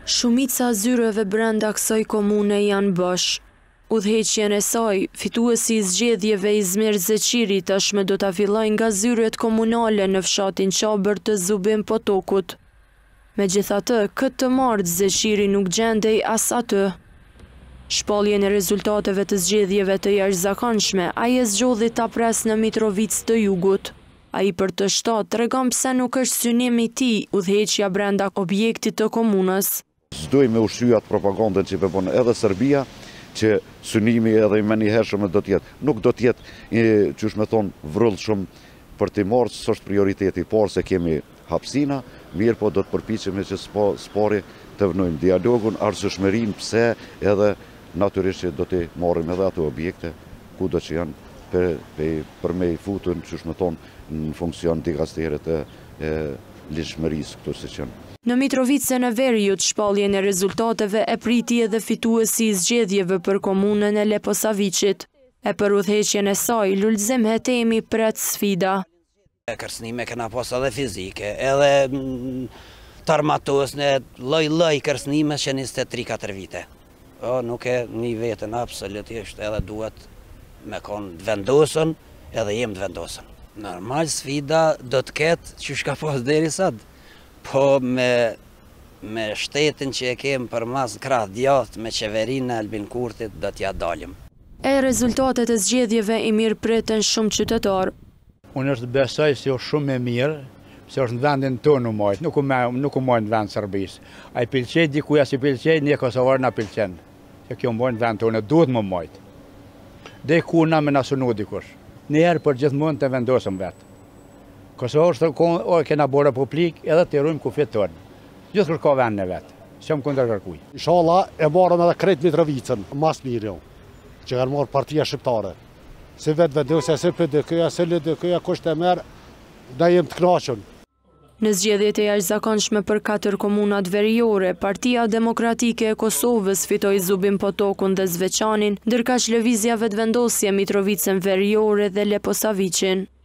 Shumica zyreve brenda kësaj komune janë bosh. Udhëheqjen e saj, fituesi i zgjedhjeve Izmir Zeqiri tashmë do ta fillojë nga zyret komunale në fshatin Qabër të Zubin Potokut. Megjithatë, këtë të martë Zeqiri nuk gjendej as aty. Shpalljen e rezultateve të zgjedhjeve të jashtëzakonshme, ai e zgjodhi ta pres në Mitrovicë të Jugut. Ai për të shtatë tregon pse nuk është synimi i tij udhëheqja brenda objektit të komunës. S'doj me ushqy atë propagandën që po bën edhe Serbia, që synimi edhe i menjëhershëm do të jetë. Nuk do të jetë, qysh me thonë, vrullshëm për të marrë, s'është prioriteti i parë se kemi hapësina, mirë po do të përpiqemi që spari të vënojmë dialogun, arsyeshmërinë pse edhe natyrisht që do të marrim edhe ato objekte kudo që janë për me i futun, qysh me thonë, në funksion dikasteret e ligjshmërisë këto siç janë. Në Mitrovicën e Veriut, shpalljen e rezultateve e priti edhe fituesi i zgjedhjeve për komunën e Leposavicit. E për udhëheqjen e saj, Lulzim Hetemi pret sfida. Kërcënime kena pas edhe fizike, edhe tarmatosne, lloj kërcënime që 23-4 vite. Nuk e një vetën absolutisht, edhe duhet me konë vendosën, edhe jem të vendosën. Normal sfida do të ketë që shka pas deri sot. Po me shtetin që e kemë për mas krah djathtë me qeverinë e Albin Kurtit do t'ja dalim. E rezultatet e zgjedhjeve i mirë preten shumë qytetarë. Unë është besoj se është shumë e mirë, se është në vendin tonë u majtë, nuk u majtë në vend Serbisë. A i pilqej, dikuja si pilqej, një Kosovarë na pilqen. Se kjo majtë në vend tonë, duhet më majtë. Dhe ku na me nasunu dikush. Njerë për gjithmonë të vendosëm vetë. Kosovë është kena bërë republik edhe të rrujmë kufit tonë. Gjithë kërka vend në vetë, që më kundër kërkuj. Inshallah e marëm edhe krejt Mitrovicën, mas mirë jo, që kanë marë partia shqiptare. Se vetë vendosja, se PDK-ja, se LDK-ja, kusht e merë, da jem të knaqën. Në zgjedhjet e jashtëzakonshme për 4 komunat veriore, Partia Demokratike e Kosovës fitoi Zubin Potokun dhe Zveçanin, ndërkaq lëvizja vetëvendosje Mitrovicën Veriore dhe Leposavicin.